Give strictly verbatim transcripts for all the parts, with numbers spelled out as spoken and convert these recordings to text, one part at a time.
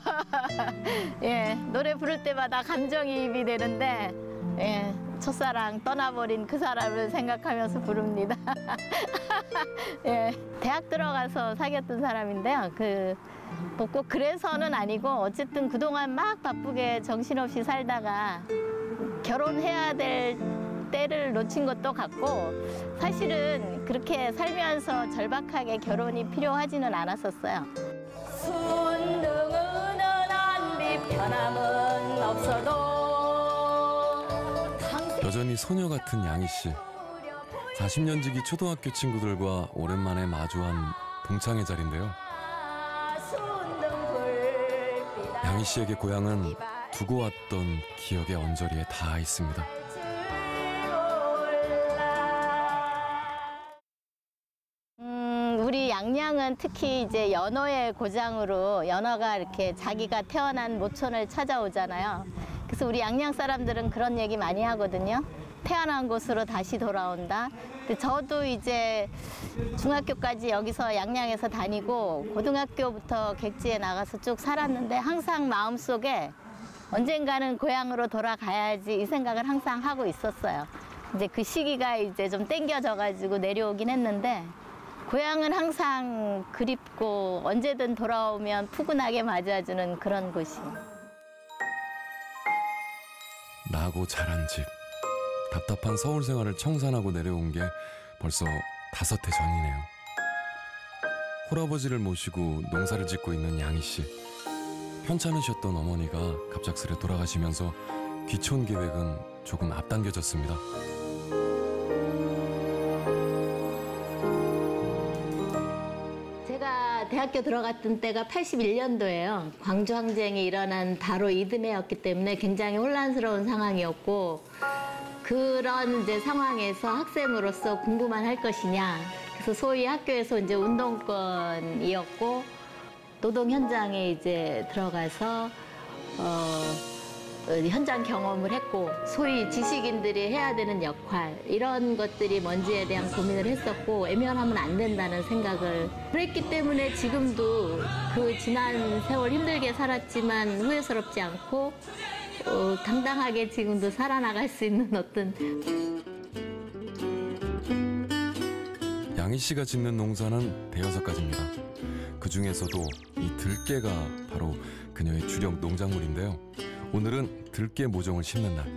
예, 노래 부를 때마다 감정이입이 되는데, 예, 첫사랑 떠나버린 그 사람을 생각하면서 부릅니다. 예, 대학 들어가서 사귀었던 사람인데요. 그, 뭐 꼭 그래서는 아니고, 어쨌든 그동안 막 바쁘게 정신없이 살다가 결혼해야 될 때를 놓친 것도 같고, 사실은 그렇게 살면서 절박하게 결혼이 필요하지는 않았었어요. 순둥은 안비 변함은 없어도 여전히 소녀 같은 양희 씨. 사십 년 지기 초등학교 친구들과 오랜만에 마주한 동창회 자리인데요. 양희 씨에게 고향은 두고 왔던 기억의 언저리에 닿아 있습니다. 음, 우리 양양은 특히 이제 연어의 고장으로 연어가 이렇게 자기가 태어난 모촌을 찾아오잖아요. 그래서 우리 양양 사람들은 그런 얘기 많이 하거든요. 태어난 곳으로 다시 돌아온다. 근데 저도 이제 중학교까지 여기서 양양에서 다니고 고등학교부터 객지에 나가서 쭉 살았는데 항상 마음속에 언젠가는 고향으로 돌아가야지 이 생각을 항상 하고 있었어요. 이제 그 시기가 이제 좀 땡겨져가지고 내려오긴 했는데 고향은 항상 그립고 언제든 돌아오면 푸근하게 맞아주는 그런 곳이. 나고 자란 집. 답답한 서울 생활을 청산하고 내려온 게 벌써 다섯 해 전이네요. 홀아버지를 모시고 농사를 짓고 있는 양희 씨. 편찮으셨던 어머니가 갑작스레 돌아가시면서 귀촌 계획은 조금 앞당겨졌습니다. 제가 대학교 들어갔던 때가 팔십일 년도예요. 광주 항쟁이 일어난 바로 이듬해였기 때문에 굉장히 혼란스러운 상황이었고, 그런 이제 상황에서 학생으로서 공부만 할 것이냐. 그래서 소위 학교에서 이제 운동권이었고, 노동 현장에 이제 들어가서 어, 현장 경험을 했고, 소위 지식인들이 해야 되는 역할, 이런 것들이 뭔지에 대한 고민을 했었고, 애면하면 안 된다는 생각을 그랬기 때문에 지금도 그 지난 세월 힘들게 살았지만 후회스럽지 않고 어, 당당하게 지금도 살아나갈 수 있는 어떤. 양희 씨가 짓는 농사는 대여섯 가지입니다. 그 중에서도 이 들깨가 바로 그녀의 주력 농작물인데요. 오늘은 들깨 모종을 심는 날.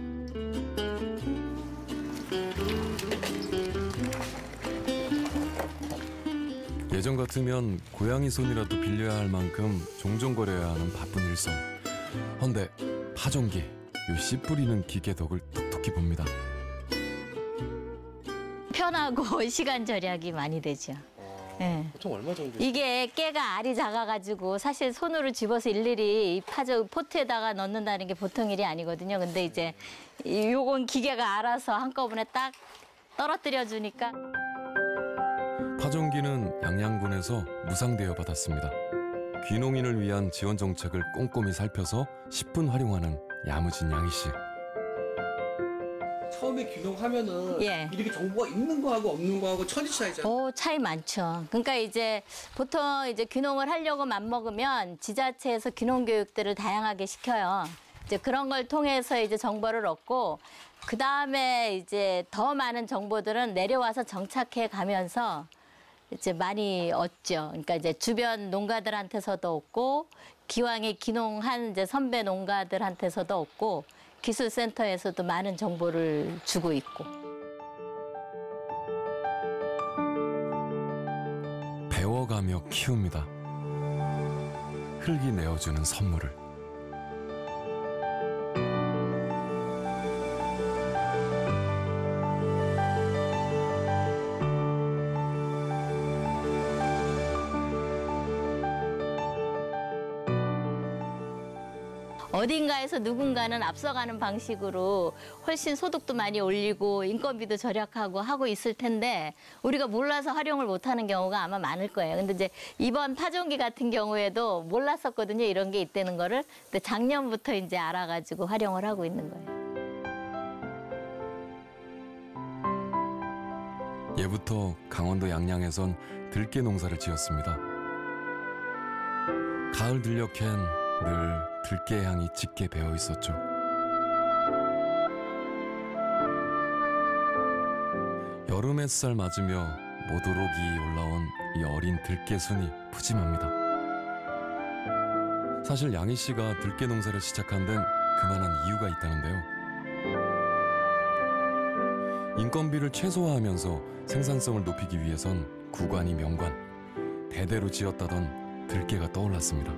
예전 같으면 고양이 손이라도 빌려야 할 만큼 종종 거려야 하는 바쁜 일선. 헌데 파종기, 요 씨 뿌리는 기계 덕을 톡톡히 봅니다. 편하고 시간 절약이 많이 되죠. 네. 보통 얼마 정도? 이게 깨가 알이 작아가지고 사실 손으로 집어서 일일이 이 파저 포트에다가 넣는다는 게 보통 일이 아니거든요. 근데 이제 요건 기계가 알아서 한꺼번에 딱 떨어뜨려 주니까. 파종기는 양양군에서 무상 대여받았습니다. 귀농인을 위한 지원 정책을 꼼꼼히 살펴서 십 분 활용하는 야무진 양희 씨. 처음에 귀농하면은 예. 이렇게 정보가 있는 거하고 없는 거하고 천지 차이잖아요. 오, 차이 많죠. 그러니까 이제 보통 이제 귀농을 하려고 맘먹으면 지자체에서 귀농 교육들을 다양하게 시켜요. 이제 그런 걸 통해서 이제 정보를 얻고, 그 다음에 이제 더 많은 정보들은 내려와서 정착해 가면서 이제 많이 얻죠. 그러니까 이제 주변 농가들한테서도 얻고, 기왕에 귀농한 이제 선배 농가들한테서도 얻고, 기술센터에서도 많은 정보를 주고 있고. 배워가며 키웁니다. 흙이 내어주는 선물을. 어딘가에서 누군가는 앞서가는 방식으로 훨씬 소득도 많이 올리고 인건비도 절약하고 하고 있을 텐데 우리가 몰라서 활용을 못하는 경우가 아마 많을 거예요. 근데 이제 이번 파종기 같은 경우에도 몰랐었거든요. 이런 게 있다는 거를. 근데 작년부터 이제 알아가지고 활용을 하고 있는 거예요. 예부터 강원도 양양에선 들깨 농사를 지었습니다. 가을 들녘엔 늘 들깨 향이 짙게 배어 있었죠. 여름 햇살 맞으며 모도록이 올라온 이 어린 들깨 순이 푸짐합니다. 사실 양희 씨가 들깨 농사를 시작한 데는 그만한 이유가 있다는데요. 인건비를 최소화하면서 생산성을 높이기 위해선 구관이 명관, 대대로 지었다던 들깨가 떠올랐습니다.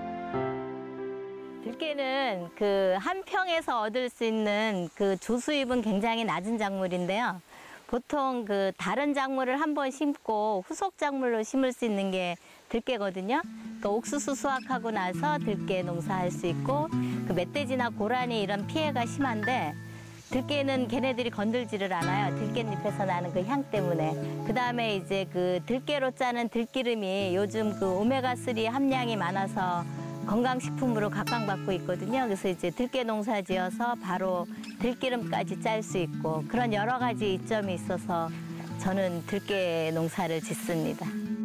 들깨는 그 한 평에서 얻을 수 있는 그 조수입은 굉장히 낮은 작물인데요. 보통 그 다른 작물을 한 번 심고 후속 작물로 심을 수 있는 게 들깨거든요. 그러니까 옥수수 수확하고 나서 들깨 농사할 수 있고, 그 멧돼지나 고라니 이런 피해가 심한데 들깨는 걔네들이 건들지를 않아요. 들깻잎에서 나는 그 향 때문에. 그 다음에 이제 그 들깨로 짜는 들기름이 요즘 그 오메가삼 함량이 많아서 건강식품으로 각광받고 있거든요. 그래서 이제 들깨 농사 지어서 바로 들기름까지 짤 수 있고, 그런 여러 가지 이점이 있어서 저는 들깨 농사를 짓습니다.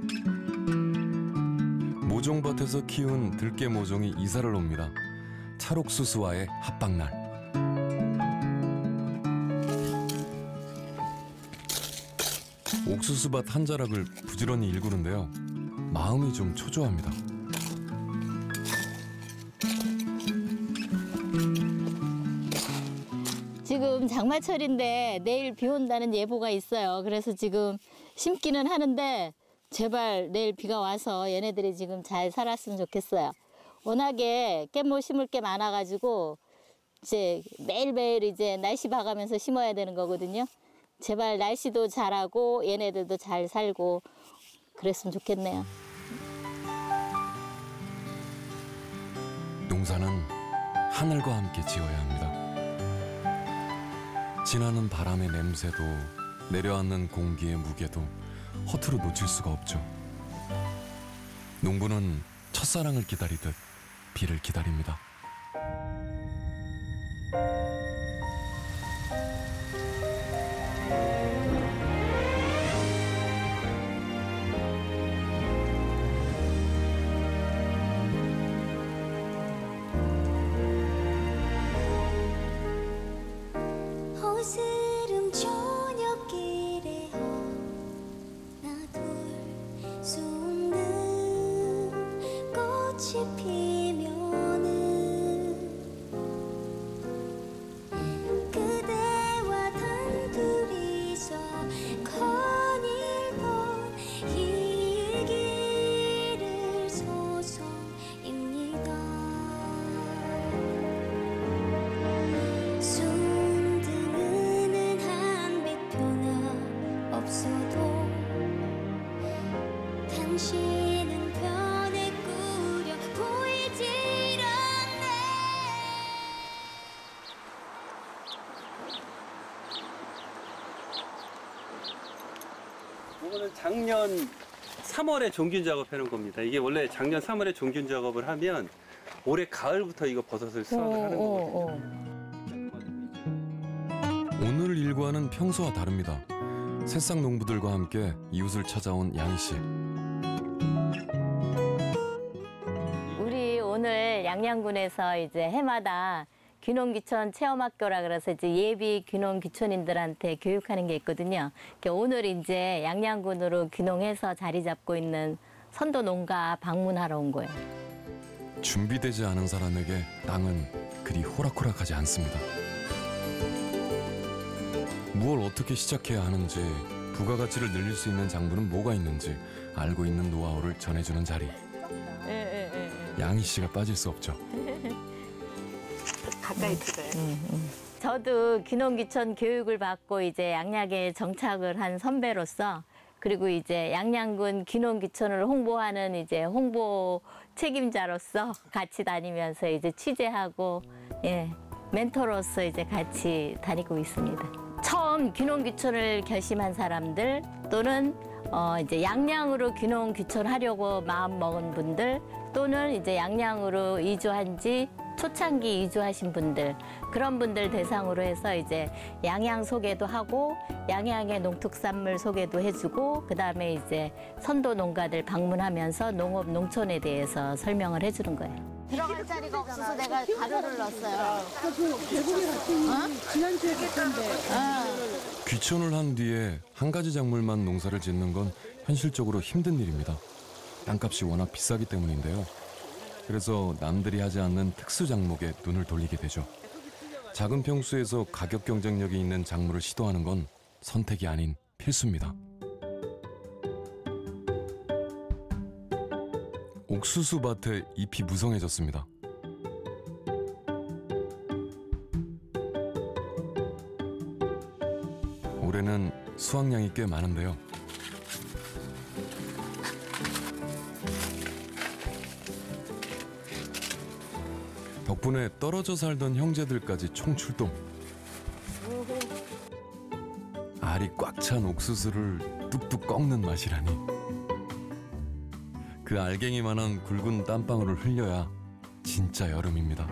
모종밭에서 키운 들깨 모종이 이사를 옵니다. 찰옥수수와의 합방날. 옥수수밭 한 자락을 부지런히 일구는데요. 마음이 좀 초조합니다. 지금 장마철인데 내일 비 온다는 예보가 있어요. 그래서 지금 심기는 하는데 제발 내일 비가 와서 얘네들이 지금 잘 살았으면 좋겠어요. 워낙에 깻모 심을 게 많아가지고 이제 매일매일 이제 날씨 봐가면서 심어야 되는 거거든요. 제발 날씨도 잘하고 얘네들도 잘 살고 그랬으면 좋겠네요. 농사는 하늘과 함께 지어야 합니다. 지나는 바람의 냄새도 내려앉는 공기의 무게도 허투루 놓칠 수가 없죠. 농부는 첫사랑을 기다리듯 비를 기다립니다. 허스름 저녁길에 하나 둘 숨는 꽃이 피면은 그대와 단둘이서 거닐던 이 길을 서서입니다. 손등에는 한빛 변화 없어도 당신은 변해 꾸려 보이질 않네. 이거는 작년 삼월에 종균 작업해 놓은 겁니다. 이게 원래 작년 삼월에 종균 작업을 하면 올해 가을부터 이거 버섯을 수확을 하는 거거든요. 오늘 일과는 평소와 다릅니다. 새싹 농부들과 함께 이웃을 찾아온 양희 씨. 우리 오늘 양양군에서 이제 해마다 귀농귀촌 체험학교라 그래서 이제 예비 귀농 귀촌인들한테 교육하는 게 있거든요. 그러니까 오늘 이제 양양군으로 귀농해서 자리 잡고 있는 선도 농가 방문하러 온 거예요. 준비되지 않은 사람에게 땅은 그리 호락호락하지 않습니다. 무엇을 어떻게 시작해야 하는지, 부가가치를 늘릴 수 있는 장부는 뭐가 있는지 알고 있는 노하우를 전해주는 자리. 예, 예, 예. 양희 씨가 빠질 수 없죠. 가까이 들어요. 음, 음. 저도 귀농귀촌 교육을 받고 이제 양양에 정착을 한 선배로서, 그리고 이제 양양군 귀농귀촌을 홍보하는 이제 홍보 책임자로서 같이 다니면서 이제 취재하고, 예, 멘토로서 이제 같이 다니고 있습니다. 처음 귀농귀촌을 결심한 사람들 또는 어 이제 양양으로 귀농귀촌하려고 마음 먹은 분들 또는 이제 양양으로 이주한 지 초창기 이주하신 분들, 그런 분들 대상으로 해서 이제 양양 소개도 하고 양양의 농특산물 소개도 해주고, 그다음에 이제 선도 농가들 방문하면서 농업 농촌에 대해서 설명을 해주는 거예요. 들어갈 자리가 없어서 내가 가루를 넣었어요. 귀촌을 한 뒤에 한 가지 작물만 농사를 짓는 건 현실적으로 힘든 일입니다. 땅값이 워낙 비싸기 때문인데요. 그래서 남들이 하지 않는 특수 작목에 눈을 돌리게 되죠. 작은 평수에서 가격 경쟁력이 있는 작물을 시도하는 건 선택이 아닌 필수입니다. 옥수수 밭에 잎이 무성해졌습니다. 올해는 수확량이 꽤 많은데요. 덕분에 떨어져 살던 형제들까지 총출동. 알이 꽉 찬 옥수수를 뚝뚝 꺾는 맛이라니. 그 알갱이만한 굵은 땀방울을 흘려야 진짜 여름입니다.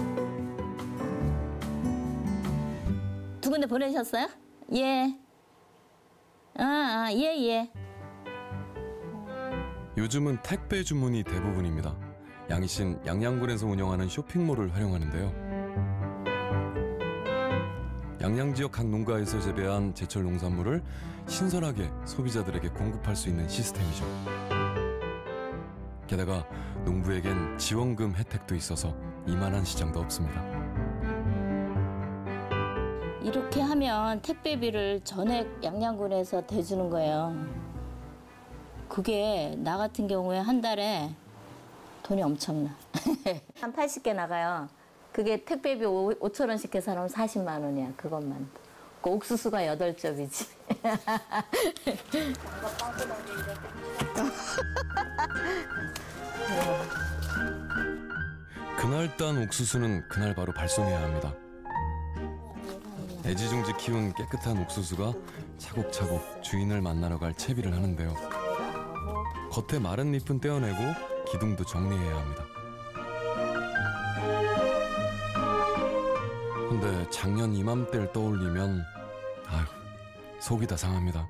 두 군데 보내셨어요? 예. 아, 아, 예, 예. 요즘은 택배 주문이 대부분입니다. 양희 씨는 양양군에서 운영하는 쇼핑몰을 활용하는데요. 양양 지역 각 농가에서 재배한 제철 농산물을 신선하게 소비자들에게 공급할 수 있는 시스템이죠. 게다가 농부에겐 지원금 혜택도 있어서 이만한 시장도 없습니다. 이렇게 하면 택배비를 전액 양양군에서 대주는 거예요. 그게 나 같은 경우에 한 달에 돈이 엄청나. 한 팔십 개 나가요. 그게 택배비 오천 원씩 계산하면 사십만 원이야, 그것만. 그 옥수수가 여덟 접이지. 그날 딴 옥수수는 그날 바로 발송해야 합니다. 애지중지 키운 깨끗한 옥수수가 차곡차곡 주인을 만나러 갈 채비를 하는데요. 겉에 마른 잎은 떼어내고 기둥도 정리해야 합니다. 근데 작년 이맘때를 떠올리면 아휴, 속이 다 상합니다.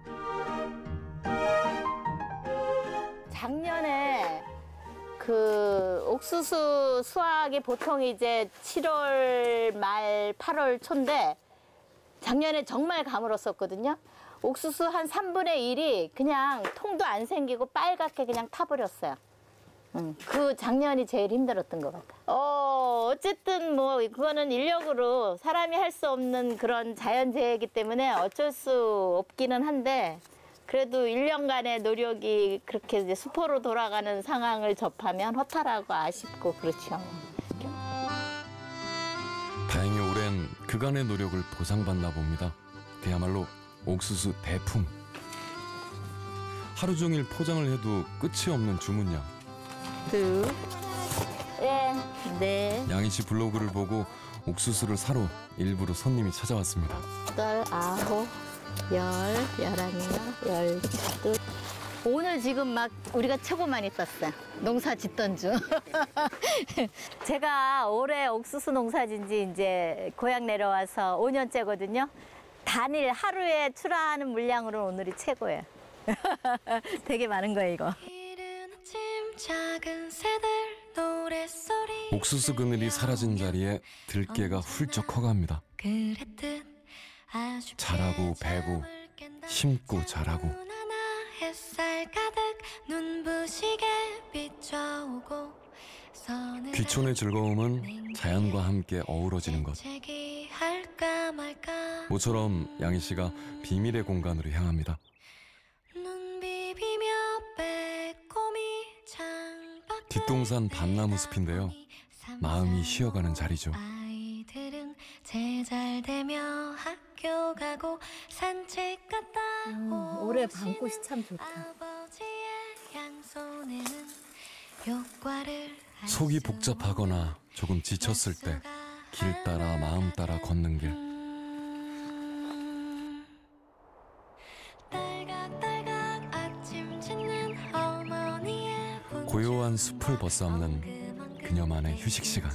작년에 그 옥수수 수확이 보통 이제 칠월 말 팔월 초인데 작년에 정말 가물었었거든요. 옥수수 한 삼분의 일이 그냥 통도 안 생기고 빨갛게 그냥 타버렸어요. 응, 그 작년이 제일 힘들었던 것 같아요. 어, 어쨌든 뭐 그거는 인력으로 사람이 할 수 없는 그런 자연재해이기 때문에 어쩔 수 없기는 한데 그래도 일 년간의 노력이 그렇게 이제 수포로 돌아가는 상황을 접하면 허탈하고 아쉽고 그렇죠. 다행히 올해는 그간의 노력을 보상받나 봅니다. 그야말로 옥수수 대풍. 하루 종일 포장을 해도 끝이 없는 주문량. 둘, 예, 네, 양희 씨 블로그를 보고 옥수수를 사러 일부러 손님이 찾아왔습니다. 여덟, 아홉, 열, 열하나, 열둘. 오늘 지금 막 우리가 최고 많이 땄어요. 농사 짓던 중. 제가 올해 옥수수 농사 진지 이제 고향 내려와서 오 년째거든요. 단일 하루에 출하하는 물량으로 오늘이 최고예요. 되게 많은 거예요, 이거. 옥수수 그늘이 사라진 자리에 들깨가 훌쩍 커갑니다. 자라고 배고 심고 자라고. 귀촌의 즐거움은 자연과 함께 어우러지는 것. 모처럼 양희 씨가 비밀의 공간으로 향합니다. 뒷동산 밤나무 숲인데요. 마음이 쉬어가는 자리죠. 음, 올해 밤꽃이 참 좋다. 속이 복잡하거나 조금 지쳤을 때 길 따라 마음 따라 걷는 길. 고요한 숲을 벗삼는 그녀만의 휴식 시간.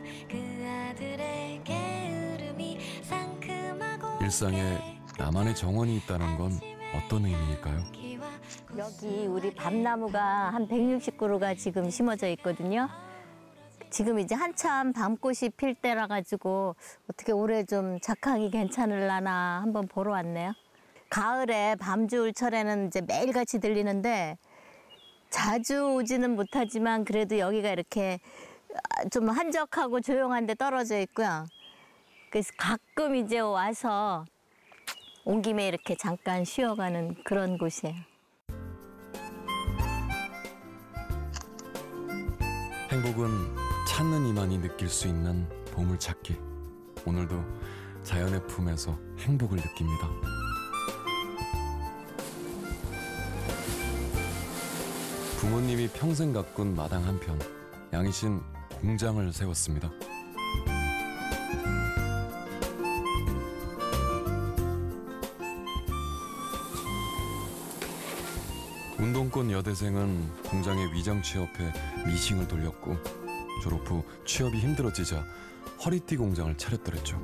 일상에 나만의 정원이 있다는 건 어떤 의미일까요? 여기 우리 밤나무가 한 백육십 그루가 지금 심어져 있거든요. 지금 이제 한참 밤꽃이 필 때라 가지고 어떻게 올해 좀 작황이 괜찮을라나 한번 보러 왔네요. 가을에 밤주울철에는 이제 매일같이 들리는데 자주 오지는 못하지만 그래도 여기가 이렇게 좀 한적하고 조용한 데 떨어져 있고요. 그래서 가끔 이제 와서 온 김에 이렇게 잠깐 쉬어가는 그런 곳이에요. 행복은 찾는 이만이 느낄 수 있는 보물찾기. 오늘도 자연의 품에서 행복을 느낍니다. 부모님이 평생 가꾼 마당 한편, 양희 씨는 공장을 세웠습니다. 운동권 여대생은 공장에 위장 취업해 미싱을 돌렸고 졸업 후 취업이 힘들어지자 허리띠 공장을 차렸더랬죠.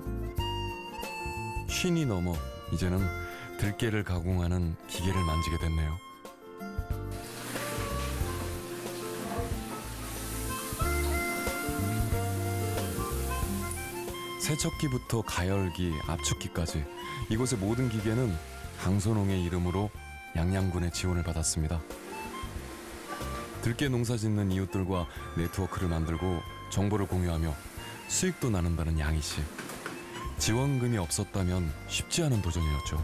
쉰이 넘어 이제는 들깨를 가공하는 기계를 만지게 됐네요. 세척기부터 가열기, 압축기까지 이곳의 모든 기계는 강선홍의 이름으로 양양군의 지원을 받았습니다. 들깨 농사 짓는 이웃들과 네트워크를 만들고 정보를 공유하며 수익도 나눈다는 양희 씨. 지원금이 없었다면 쉽지 않은 도전이었죠.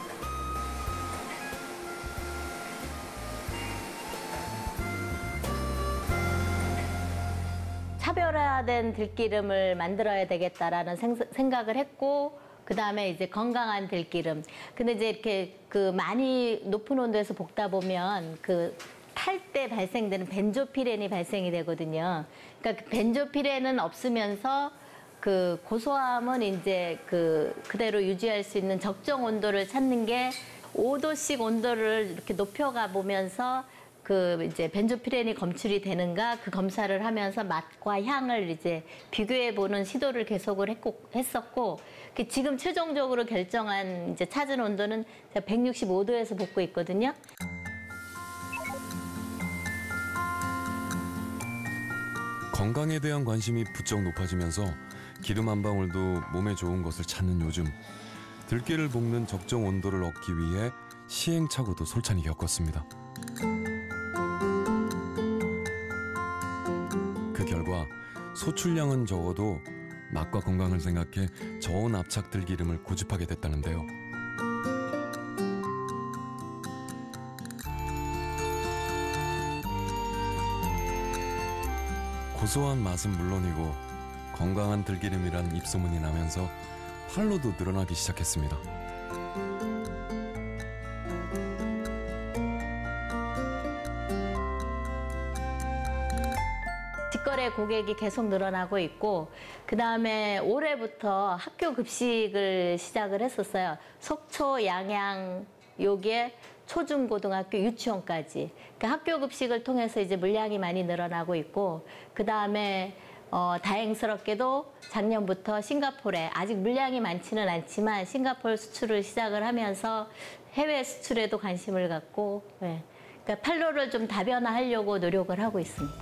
차별화된 들기름을 만들어야 되겠다라는 생각을 했고, 그 다음에 이제 건강한 들기름. 근데 이제 이렇게 그 많이 높은 온도에서 볶다 보면 그 탈 때 발생되는 벤조피렌이 발생이 되거든요. 그러니까 그 벤조피렌은 없으면서 그 고소함은 이제 그 그대로 유지할 수 있는 적정 온도를 찾는 게 오 도씩 온도를 이렇게 높여가 보면서 그 이제 벤조피렌이 검출이 되는가 그 검사를 하면서 맛과 향을 이제 비교해 보는 시도를 계속을 했고, 했었고 지금 최종적으로 결정한 이제 찾은 온도는 백육십오 도에서 볶고 있거든요. 건강에 대한 관심이 부쩍 높아지면서 기름 한 방울도 몸에 좋은 것을 찾는 요즘, 들깨를 볶는 적정 온도를 얻기 위해 시행착오도 솔찬히 겪었습니다. 그 결과 소출량은 적어도 맛과 건강을 생각해 저온 압착 들기름을 고집하게 됐다는데요. 고소한 맛은 물론이고 건강한 들기름이란 입소문이 나면서 팔로도 늘어나기 시작했습니다. 직거래 고객이 계속 늘어나고 있고, 그 다음에 올해부터 학교 급식을 시작을 했었어요. 속초, 양양, 요게 초중고등학교, 유치원까지. 그러니까 학교 급식을 통해서 이제 물량이 많이 늘어나고 있고, 그 다음에 어, 다행스럽게도 작년부터 싱가포르에 아직 물량이 많지는 않지만 싱가포르 수출을 시작을 하면서 해외 수출에도 관심을 갖고, 네. 그러니까 팔로를 좀 다변화하려고 노력을 하고 있습니다.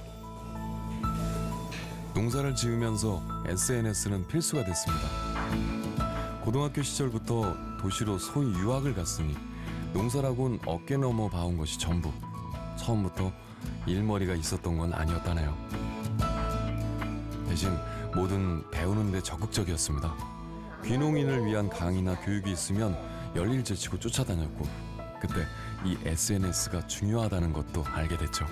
농사를 지으면서 에스엔에스는 필수가 됐습니다. 고등학교 시절부터 도시로 소위 유학을 갔으니 농사라곤 어깨 넘어 봐온 것이 전부. 처음부터 일머리가 있었던 건 아니었다네요. 대신 뭐든 배우는 데 적극적이었습니다. 귀농인을 위한 강의나 교육이 있으면 열일 제치고 쫓아다녔고, 그때 이 에스엔에스가 중요하다는 것도 알게 됐죠.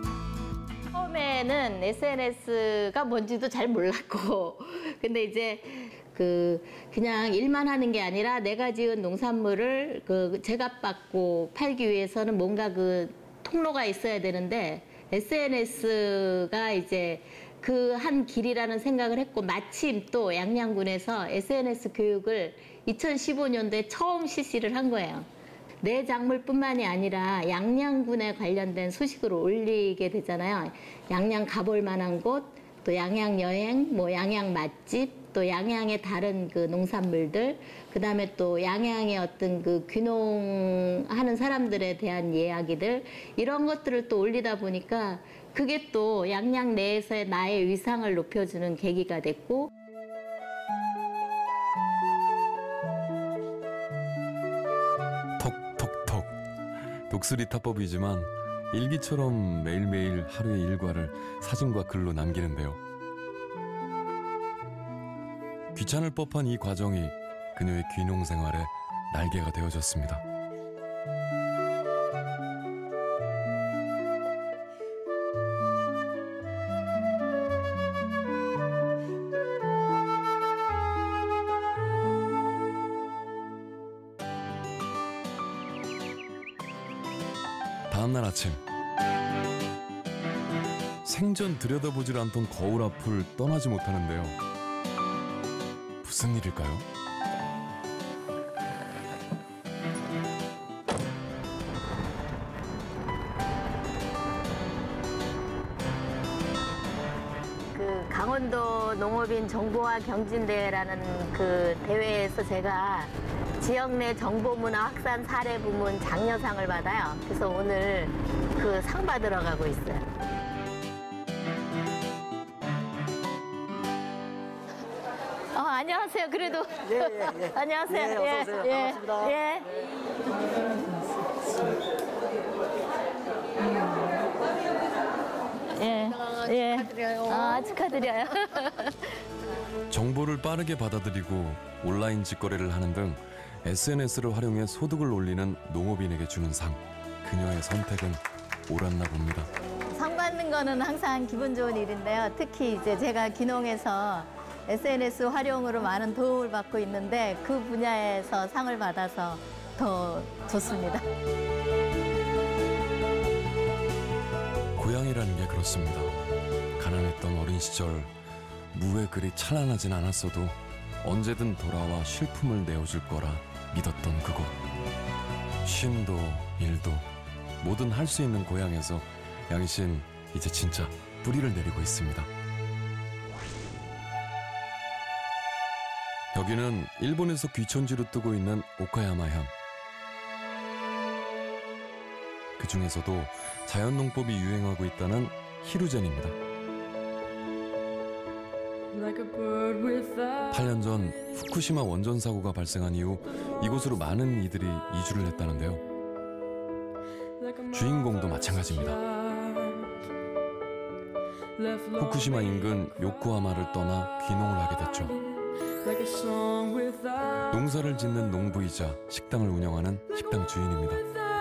처음에는 에스엔에스가 뭔지도 잘 몰랐고, 근데 이제 그 그냥 일만 하는 게 아니라 내가 지은 농산물을 그 제값받고 팔기 위해서는 뭔가 그 통로가 있어야 되는데 에스엔에스가 이제 그 한 길이라는 생각을 했고, 마침 또 양양군에서 에스엔에스 교육을 이천십오 년도에 처음 실시를 한 거예요. 내 작물뿐만이 아니라 양양군에 관련된 소식을 올리게 되잖아요. 양양 가볼 만한 곳, 또 양양 여행, 뭐 양양 맛집, 또 양양의 다른 그 농산물들, 그 다음에 또 양양의 어떤 그 귀농하는 사람들에 대한 이야기들, 이런 것들을 또 올리다 보니까 그게 또 양양 내에서의 나의 위상을 높여주는 계기가 됐고 톡톡톡. 독수리 타법이지만 일기처럼 매일매일 하루의 일과를 사진과 글로 남기는데요. 귀찮을 법한 이 과정이 그녀의 귀농 생활의 날개가 되어줬습니다. 다음날 아침, 생전 들여다보질 않던 거울 앞을 떠나지 못하는데요. 무슨 일일까요? 그 강원도 농업인 정보화 경진대회라는 그 대회에서 제가 지역 내 정보문화 확산 사례 부문 장려상을 받아요. 그래서 오늘 그 상 받으러 가고 있어요. 어, 안녕하세요. 그래도 예, 예, 예. 안녕하세요. 예, 어서 오세요. 예, 반갑습니다. 예. 예. 예. 축하드려요. 아, 축하드려요. 정보를 빠르게 받아들이고 온라인 직거래를 하는 등 에스엔에스를 활용해 소득을 올리는 농업인에게 주는 상. 그녀의 선택은 옳았나 봅니다. 상 받는 거는 항상 기분 좋은 일인데요. 특히 이제 제가 귀농에서 에스엔에스 활용으로 많은 도움을 받고 있는데 그 분야에서 상을 받아서 더 좋습니다. 고향이라는 게 그렇습니다. 가난했던 어린 시절 무에 그리 찬란하진 않았어도 언제든 돌아와 쉴품을 내어줄 거라 믿었던 그곳. 쉼도 일도 뭐든 할 수 있는 고향에서 양희 씨는 이제 진짜 뿌리를 내리고 있습니다. 여기는 일본에서 귀천지로 뜨고 있는 오카야마현. 그 중에서도 자연농법이 유행하고 있다는 히루젠입니다. 팔 년 전 후쿠시마 원전 사고가 발생한 이후 이곳으로 많은 이들이 이주를 했다는데요. 주인공도 마찬가지입니다. 후쿠시마 인근 요코하마를 떠나 귀농을 하게 됐죠. 농사를 짓는 농부이자 식당을 운영하는 식당 주인입니다.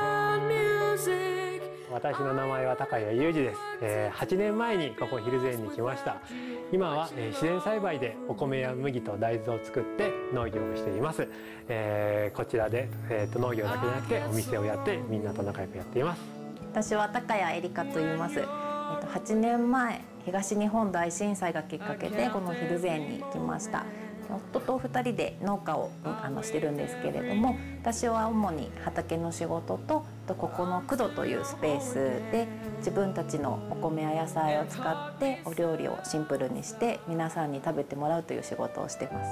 私の名前は高谷裕二です、えー、はちねんまえにここヒルズ園に来ました。今は、えー、自然栽培でお米や麦と大豆を作って農業をしています。えー、こちらで、えー、と農業だけじゃなくてお店をやってみんなと仲良くやっています。 私は高谷エリカと言います。えっとはちねんまえ東日本大震災がきっかけでこのヒルズ園に来ました。夫とふたりで農家をあのしてるんですけれども、私は主に畑の仕事とここのクドというスペースで自分たちのお米や野菜を使ってお料理をシンプルにして皆さんに食べてもらうという仕事をしています。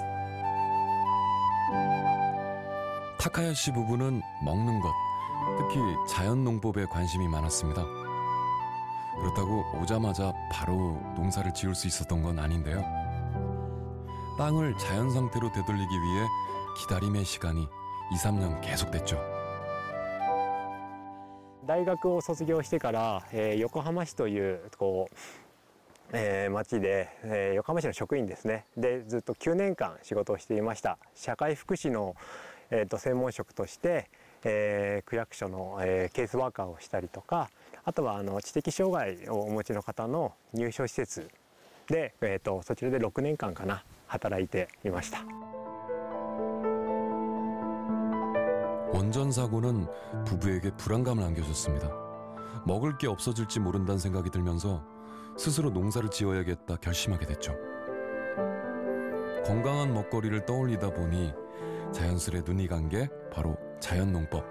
타카야 씨 부부는 먹는 것, 특히 자연농법에 관심이 많았습니다. 그렇다고 오자마자 바로 농사를 지을 수 있었던 건 아닌데요. 땅을 자연 상태로 되돌리기 위해 기다림의 시간이 이, 삼 년 계속됐죠. 大学を卒業してから、えー、横浜市というこう、えー、町で、えー、横浜市の職員ですねでずっときゅうねんかん仕事をしていました。社会福祉の、えー、と専門職として、えー、区役所の、えー、ケースワーカーをしたりとか、あとはあの知的障害をお持ちの方の入所施設で、えー、とそちらでろくねんかんかな働いていました。 원전 사고는 부부에게 불안감을 안겨줬습니다. 먹을 게 없어질지 모른다는 생각이 들면서 스스로 농사를 지어야겠다 결심하게 됐죠. 건강한 먹거리를 떠올리다 보니 자연스레 눈이 간 게 바로 자연농법.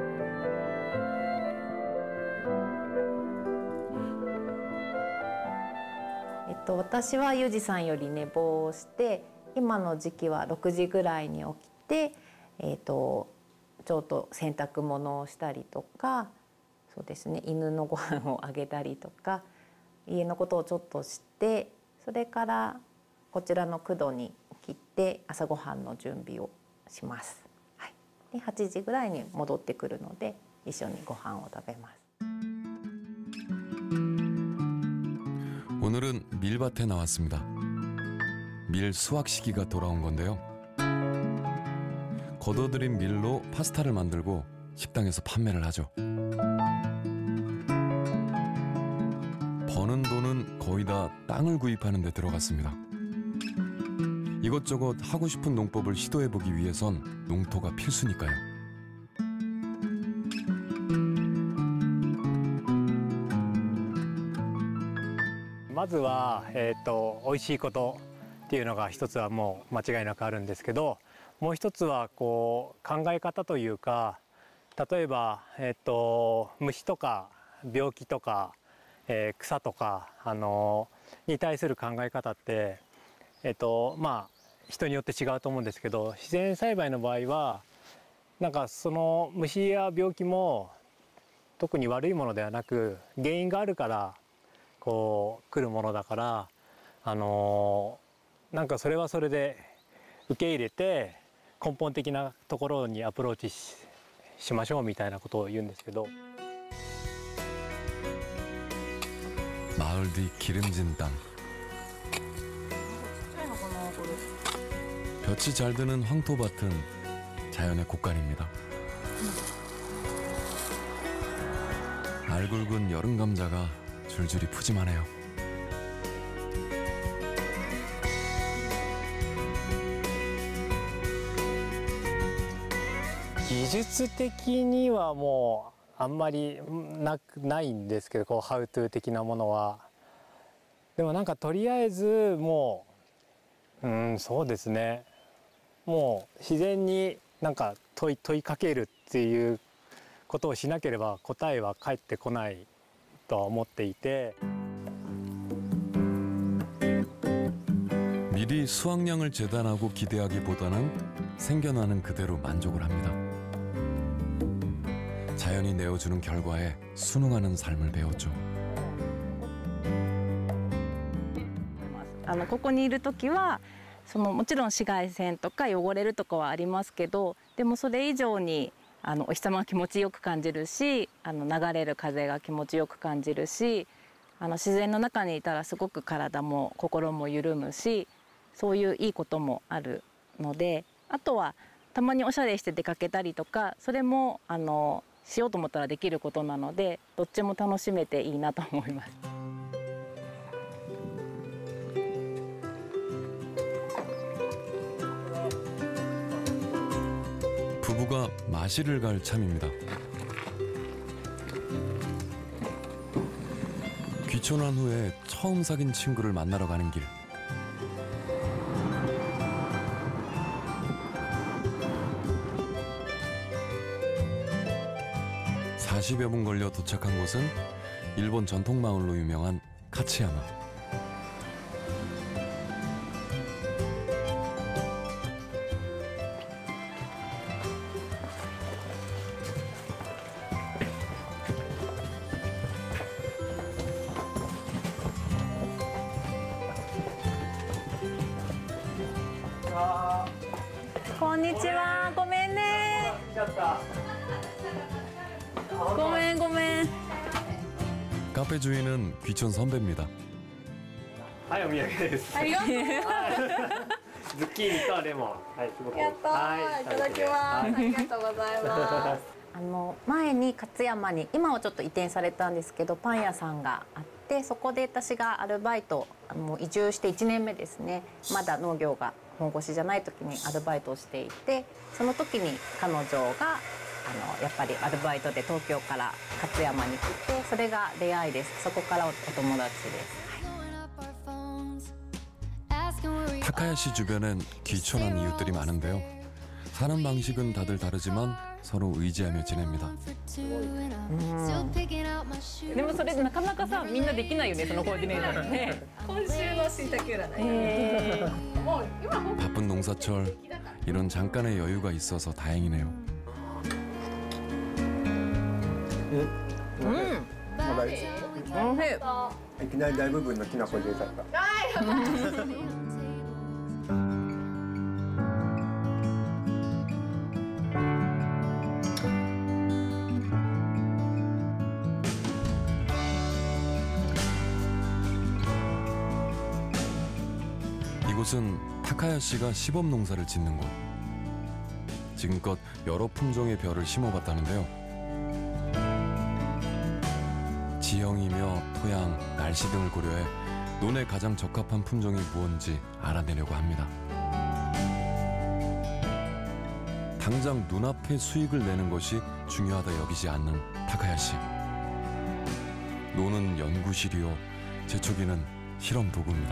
えっと私はユージさんより寝坊をして今の時期はろくじぐらいに起きてえっと ちょっと洗濯物をしたりとか、そうですね、犬のご飯をあげたりとか、 家のことをちょっと知って、それからこちらのくどに切って朝ごはんの準備をします。はい、ではちじぐらいに戻ってくるので一緒にご飯を食べます。 오늘은 밀밭에 나왔습니다. 밀 수확 시기가 돌아온 건데요. 걷어들인 밀로 파스타를 만들고 식당에서 판매를 하죠. 버는 돈은 거의 다 땅을 구입하는 데 들어갔습니다. 이것저것 하고 싶은 농법을 시도해보기 위해선 농토가 필수니까요. まずは、えー、と美味しいことっていうのが一つはもう間違いなくあるんですけど、もう一つはこう考え方というか、例えば、えー、と虫とか病気とか、えー、草とか、あのー、に対する考え方って、えーとまあ、人によって違うと思うんですけど、自然栽培の場合はなんかその虫や病気も特に悪いものではなく、原因があるからこう来るものだから、あのー、なんかそれはそれで受け入れて根本的なところにアプローチ し, しましょうみたいなことを言うんですけど。 마을 뒤 기름진 땅. 볕이 잘 드는 황토밭은 자연의 곡간입니다. 알굵은 여름 감자가 줄줄이 푸짐하네요. 기술的にはもうあんまりなくないんですけど、こうハウトゥー的なものは。でもなんかとりあえずもう、うん、そうですね。もう自然になんか問い問いかけるっていうことをしなければ答えは返ってこないとは思っていて。 미리 수확량을 재단하고 기대하기보다는 생겨나는 그대로 만족을 합니다. 자연이 내어주는 결과에 순응하는 삶을 배웠죠. あのここにいる時はそのもちろん紫外線とか汚れるとかはありますけど、でもそれ以上にあのお日様が気持ちよく感じるし、あの流れる風が気持ちよく感じるし、あの自然の中にいたらすごく体も心も緩むし、そういういいこともあるので、あとはたまにおしゃれして出かけたりとか、それもあのしようと思ったらできることなので、どっちも楽しめていいなと思います。 부부가 마실을 갈 참입니다. 귀촌한 후에 처음 사귄 친구를 만나러 가는 길. 사십여 분 걸려 도착한 곳은 일본 전통 마을로 유명한 카츠야마. 건니치와, ごめんね。ごめんごめん。 카페 주인은 귀촌 선배입니다. はい、お土産です。 ありがとう。 ズッキーニとレモン。はい、すごく。 やったー、 はい、 いただきます。ありがとうございます。 あの前に勝山に、今はちょっと移転されたんですけど、パン屋さんがあって、そこで私がアルバイト、あの移住していちねんめですね。まだ農業が本腰じゃない時にアルバイトをしていて、その時に彼女があのやっぱりアルバイトで東京から勝山に来て、それが出会いです。そこからお友達です。 타카야시 주변엔 귀촌한 이웃들이 많은데요. 사는 방식은 다들 다르지만 서로 의지하며 지냅니다. でもそれなかなかさ、みんなできないよね、そのコーディネートね。今週のしいたけ占い。もう今 바쁜 농사철 이런 잠깐의 여유가 있어서 다행이네요. 음. 어, 나 음, いきなり大部分のきな粉出ちゃった。 이곳은 타카야시가 시범 농사를 짓는 곳. 지금껏 여러 품종의 벼를 심어봤다는데요. 지형이며 토양, 날씨 등을 고려해 논에 가장 적합한 품종이 무엇인지 알아내려고 합니다. 당장 눈앞에 수익을 내는 것이 중요하다 여기지 않는 타카야시. 논은 연구실이요, 재초기는 실험 도구입니다.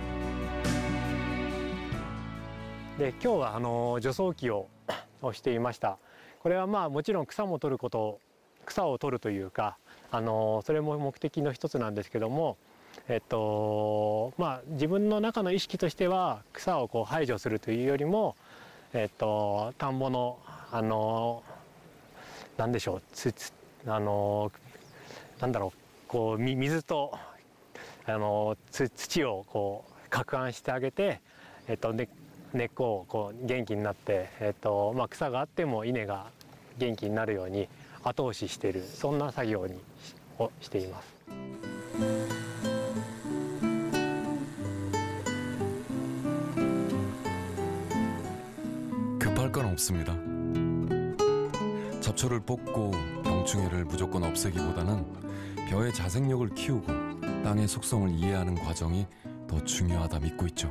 で今日はあの除草機ををしていました。これはまあもちろん草も取ること草を取るというかあのそれも目的の一つなんですけども、えっとまあ自分の中の意識としては草をこう排除するというよりも、えっと田んぼのあのなんでしょうつつあのなんだろうこうみ水とあのつ土をこう攪拌してあげて、えっとで根っこをこう元気になって、えっとまあ、草があっても稲が元気になるように後押ししているそんな作業にをしています。 급할 건 없습니다. 잡초를 뽑고 병충해를 무조건 없애기보다는 벼의 자생력을 키우고 땅의 속성을 이해하는 과정이 더 중요하다 믿고 있죠.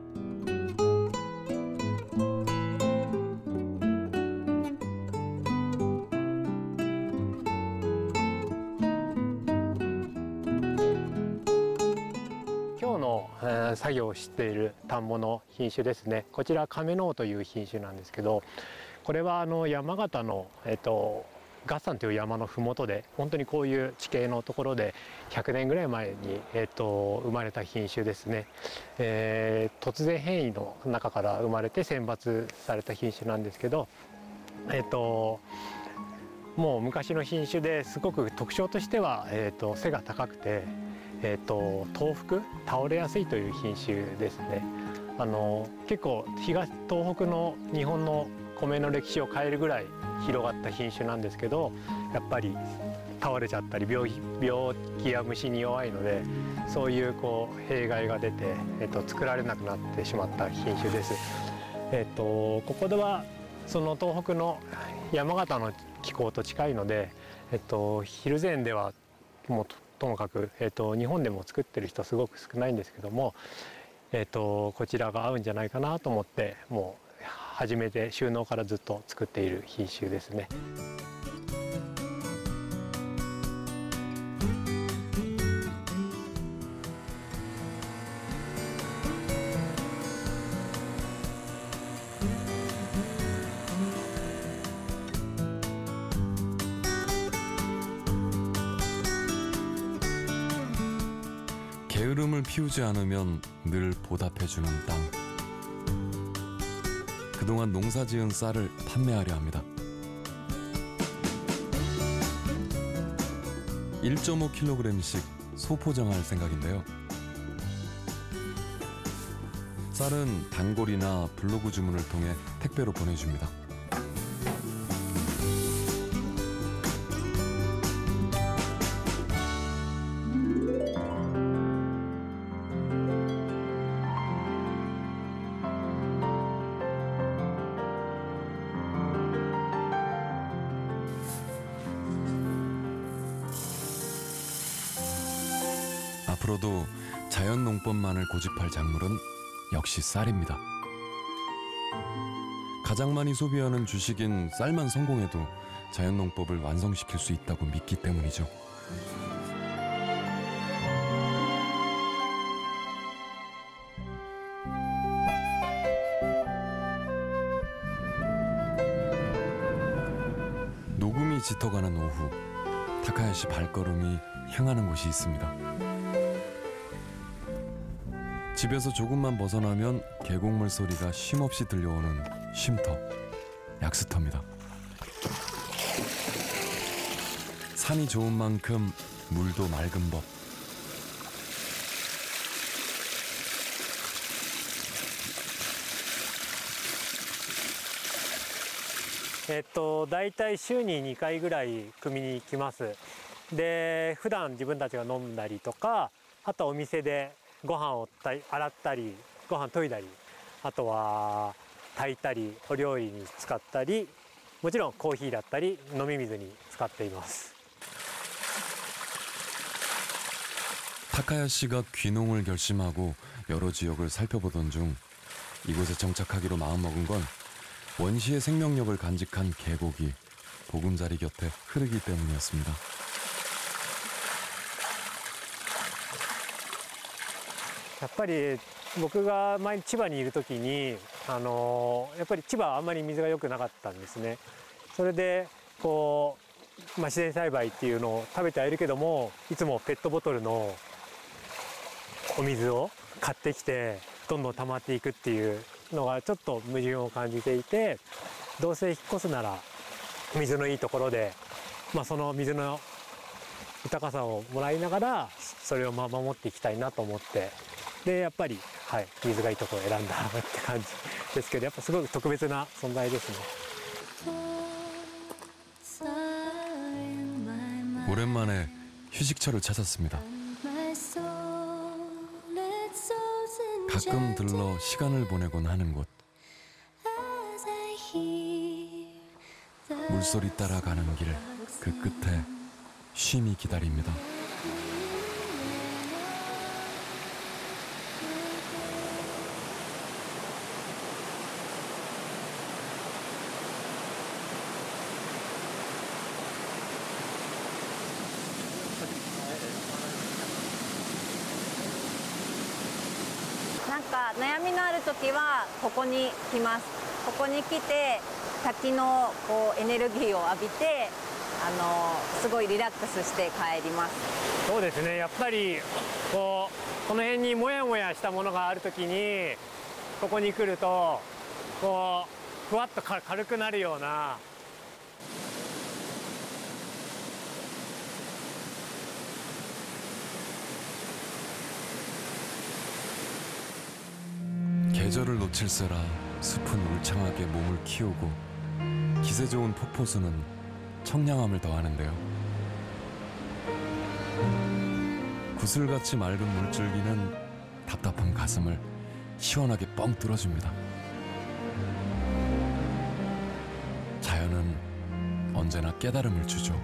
今日の、えー、作業をしている田んぼの品種ですね。こちら亀の尾という品種なんですけど、これはあの山形のえっと月山という山の麓で本当にこういう地形のところでひゃくねんぐらい前に、えっと、生まれた品種ですね、えー、突然変異の中から生まれて選抜された品種なんですけど、えっと、もう昔の品種ですごく特徴としては、えっと、背が高くて、えっと、倒伏倒れやすいという品種ですね。あの結構東東北の日本の米の歴史を変えるぐらい広がった品種なんですけど、やっぱり倒れちゃったり 病, 病気や虫に弱いのでそういうこう弊害が出て、えっと、作られなくなってしまった品種です。えっと、ここではその東北の山形の気候と近いので、えっと、ヒルゼンではもう ともかく、えっと、日本でも作ってる人すごく少ないんですけども、えっと、こちらが合うんじゃないかなと思ってもう初めて収納からずっと作っている品種ですね。 게으름을 피우지 않으면 늘 보답해주는 땅. 그동안 농사지은 쌀을 판매하려 합니다. 일 점 오 킬로그램씩 소포장할 생각인데요. 쌀은 단골이나 블로그 주문을 통해 택배로 보내줍니다. 앞으로도 자연농법만을 고집할 작물은 역시 쌀입니다. 가장 많이 소비하는 주식인 쌀만 성공해도 자연농법을 완성시킬 수 있다고 믿기 때문이죠. 녹음이 짙어가는 오후, 타카야시 발걸음이 향하는 곳이 있습니다. 집에서 조금만 벗어나면 계곡물 소리가 쉼없이 들려오는 쉼터, 약수터입니다. 산이 좋은 만큼 물도 맑은 법. えっとだいたい週ににかいぐらい汲みに行きます。で普段自分たちが飲んだりとか、あとお店でご飯をた洗ったりご飯研いだり、あとは炊いたりお料理に使ったり、もちろんコーヒーだったり飲み水に使っています。 타카야 씨가 귀농을 결심하고 여러 지역을 살펴보던 중 이곳에 정착하기로 마음먹은 건 원시의 생명력을 간직한 계곡이 보금자리 곁에 흐르기 때문이었습니다. やっぱり僕が前に千葉にいる時に、あのやっぱり千葉はあんまり水が良くなかったんですね。それでこう、まあ、自然栽培っていうのを食べてはいるけども、いつもペットボトルのお水を買ってきてどんどん溜まっていくっていうのがちょっと矛盾を感じていて、どうせ引っ越すなら水のいいところで、まあ、その水の豊かさをもらいながらそれをまあ守っていきたいなと思って、でやっぱり、はい、水がいいところを選んだって感じですけど、やっぱすごく特別な存在ですね。 오랜만에 휴식처를 찾았습니다. 가끔 들러 시간을 보내곤 하는 곳. 물소리 따라가는 길 그 끝에 쉼이 기다립니다. 뭔가悩みのある時はここに来ます。ここに来て滝のこうエネルギーを浴びて、あのすごいリラックスして帰ります。 そうですね。やっぱりこうこの辺にモヤモヤしたものがある時にここに来るとこうふわっとか軽くなるような。 계절을 놓칠세라 숲은 울창하게 몸을 키우고 기세 좋은 폭포수는 청량함을 더하는데요. 구슬같이 맑은 물줄기는 답답한 가슴을 시원하게 뻥 뚫어줍니다. 자연은 언제나 깨달음을 주죠.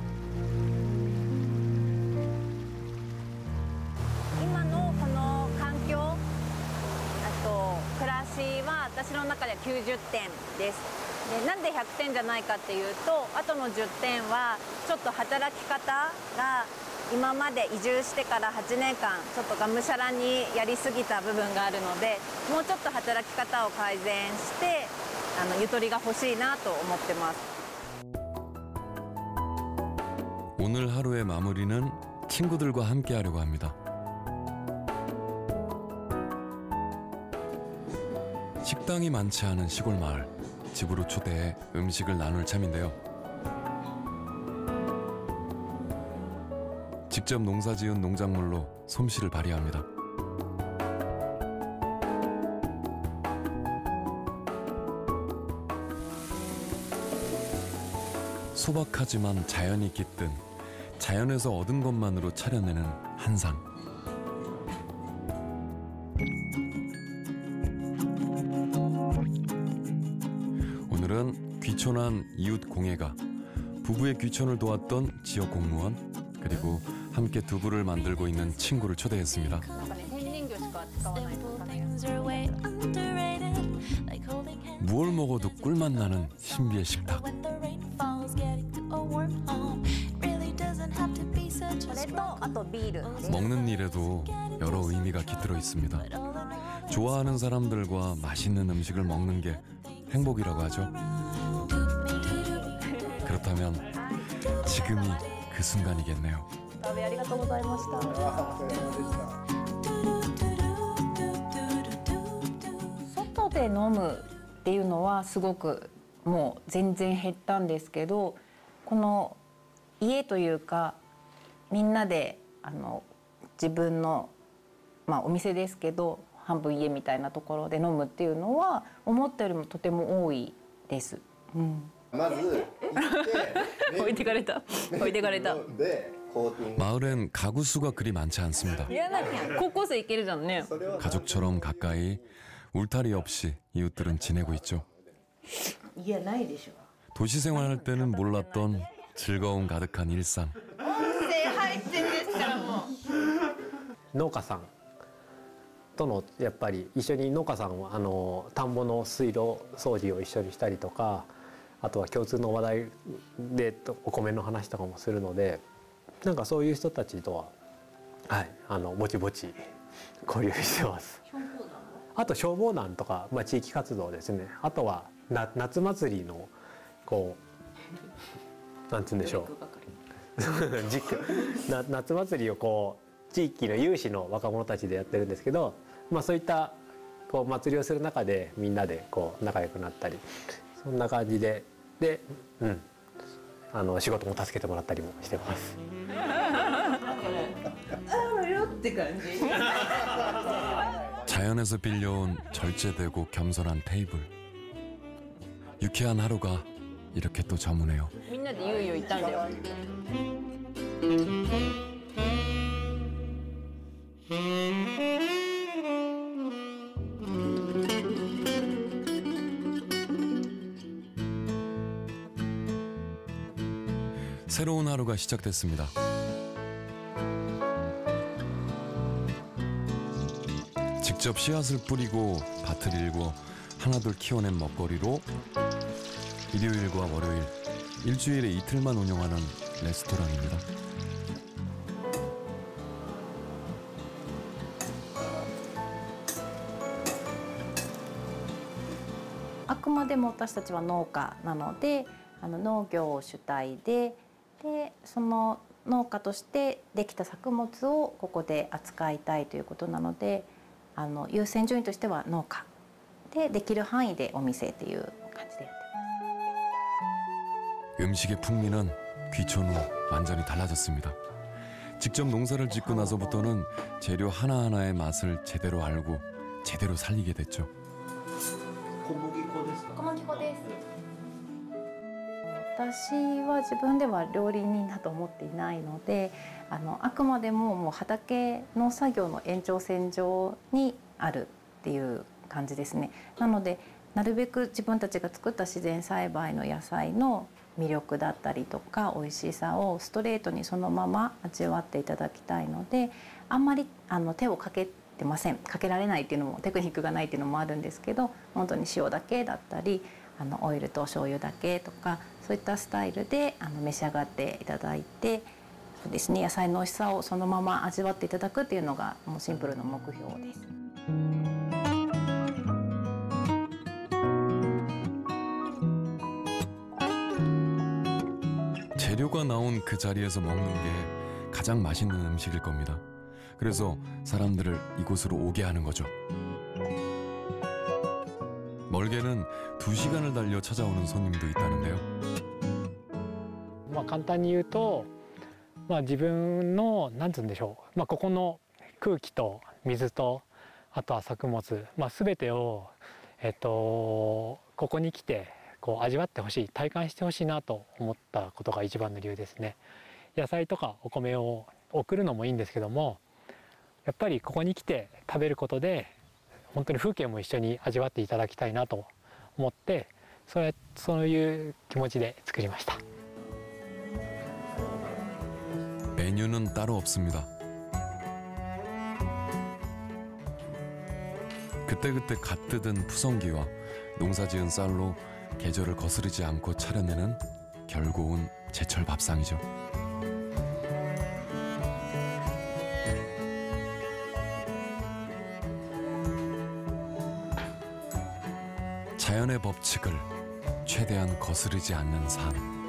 私の中ではきゅうじゅってんです。で、なんでひゃくてんじゃないかっていうと、あとのじゅってんはちょっと働き方が今まで移住してからはちねんかんちょっとがむしゃらにやりすぎた部分があるので、もうちょっと働き方を改善してあのゆとりが欲しいなと思ってます。 오늘 하루의 마무리는 친구들과 함께 하려고 합니다. 식당이 많지 않은 시골 마을, 집으로 초대해 음식을 나눌 참인데요. 직접 농사지은 농작물로 솜씨를 발휘합니다. 소박하지만 자연이 깃든 자연에서 얻은 것만으로 차려내는 한상. 오늘은 귀촌한 이웃 공예가, 부부의 귀촌을 도왔던 지역 공무원, 그리고 함께 두부를 만들고 있는 친구를 초대했습니다. 무얼 먹어도 꿀맛 나는 신비의 식탁. 먹는 일에도 여러 의미가 깃들어 있습니다. 좋아하는 사람들과 맛있는 음식을 먹는 게 행복이라고 하죠. 그렇다면 지금이 그 순간이겠네요. ありがとうございました。外で飲むっていうのはすごくもう全然減ったんですけど、この家というかみんなであの自分のまあお店ですけど半分家みたいなところで飲むっていうのは思ったよりもとても多いです。うんまず置いてかれた置いてかれた 마을엔 가구 수가 그리 많지 않습니다. 高校生いけるじゃんね 가족처럼 가까이 울타리 없이 이웃들은 지내고 있죠. 도시 생활할 때는 몰랐던 즐거움 가득한 일상. 農家さんとのやっぱり一緒に農家さんはあの田んぼの水路掃除を一緒にしたりとか、あとは共通の話題でお米の話とかもするので、なんかそういう人たちとは、はい、あのぼちぼち交流してます。あと消防団とか、まあ、地域活動ですね。あとはな夏祭りのこうなんて言うんでしょう実な夏祭りをこう地域の有志の若者たちでやってるんですけど、まあ、そういったこう祭りをする中でみんなでこう仲良くなったり、そんな感じでで、うん、あの仕事も助けてもらったりもしてます。 자연에서 빌려온 절제되고 겸손한 테이블. 유쾌한 하루가 이렇게 또 저무네요. みんなでゆうゆう行ったんだよ 새로운 하루가 시작됐습니다. 직접 씨앗을 뿌리고 밭을 일궈 하나둘 키워낸 먹거리로 일요일과 월요일, 일주일에 이틀만 운영하는 레스토랑입니다. 아くまでも私たちは農家なので、あの農業を主体で、でその農家としてできた作物をここで扱いたいということなので、あの優先順位としては農家でできる範囲でお店っていう感じでやってます。 음식의 풍미는 귀촌 후 완전히 달라졌습니다. 직접 농사를 짓고 나서부터는 재료 하나하나의 맛을 제대로 알고 제대로 살리게 됐죠. 小麦粉ですか？ 小麦粉です。私は自分では料理人だと思っていないので、あのあくまでももう畑の作業の延長線上にあるっていう感じですね。なのでなるべく自分たちが作った自然栽培の野菜の魅力だったりとか美味しさをストレートにそのまま味わっていただきたいので、あんまりあの手をかけてません。かけられないっていうのもテクニックがないっていうのもあるんですけど、本当に塩だけだったり、あのオイルと醤油だけとか、そういったスタイルであの召し上がっていただいて、そうですね、野菜の美味しさをそのまま味わっていただくっていうのがもうシンプルな目標です。 재료가 나온 그 자리에서 먹는 게 가장 맛있는 음식일 겁니다. 그래서 사람들을 이곳으로 오게 하는 거죠. 멀게는 두 시간을 달려 찾아오는 손님도 있다는데요. まあ簡単に言うと、まあ自分のなんつうんでしょう、まあここの空気と水とあとは作物、まあ全てをえっとここに来てこう味わってほしい、体感してほしいなと思ったことが一番の理由ですね。野菜とかお米を送るのもいいんですけども、やっぱりここに来て食べることで本当に風景も一緒に味わっていただきたいなと思って、そうやそういう気持ちで作りました。 메뉴는 따로 없습니다. 그때그때 갓 뜯은 푸성기와 농사지은 쌀로 계절을 거스르지 않고 차려내는 결고운 제철 밥상이죠. 자연의 법칙을 최대한 거스르지 않는 삶.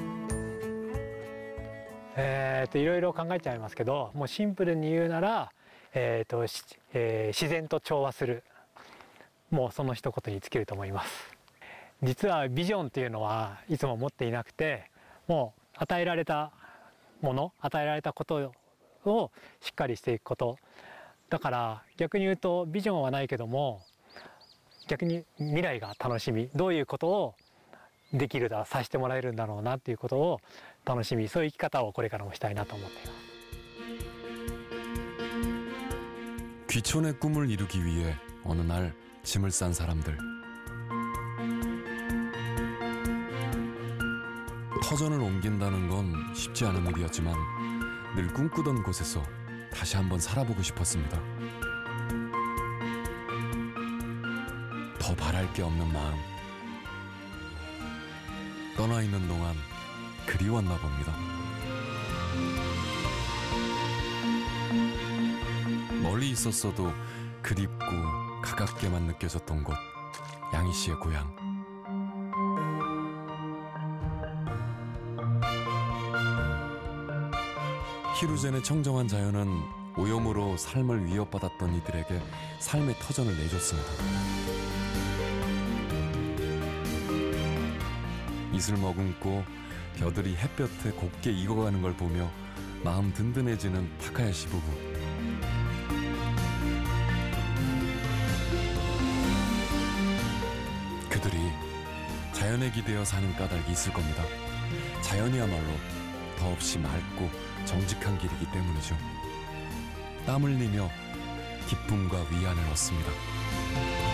えーといろいろ考えちゃいますけど、もうシンプルに言うなら、えーとしえー自然と調和する、もうその一言に尽きると思います。実はビジョンっていうのはいつも持っていなくて、もう与えられたもの、与えられたことをしっかりしていくこと。だから逆に言うとビジョンはないけども、逆に未来が楽しみ、どういうことをできるださせてもらえるんだろうなっていうことを楽しみ、そういう生き方をこれからもしたいなと思っています。 귀촌의 꿈을 이루기 위해 어느 날 짐을 싼 사람들. 터전을 옮긴다는 건 쉽지 않은 일이었지만 늘 꿈꾸던 곳에서 다시 한번 살아보고 싶었습니다. 더 바랄 게 없는 마음. 떠나 있는 동안 그리웠나 봅니다. 멀리 있었어도 그립고 가깝게만 느껴졌던 곳, 양희 씨의 고향. 히루젠의 청정한 자연은 오염으로 삶을 위협받았던 이들에게 삶의 터전을 내줬습니다. 이슬 머금고 벼들이 햇볕에 곱게 익어가는 걸 보며 마음 든든해지는 타카야시 부부. 그들이 자연에 기대어 사는 까닭이 있을 겁니다. 자연이야말로 더없이 맑고 정직한 길이기 때문이죠. 땀 흘리며 기쁨과 위안을 얻습니다.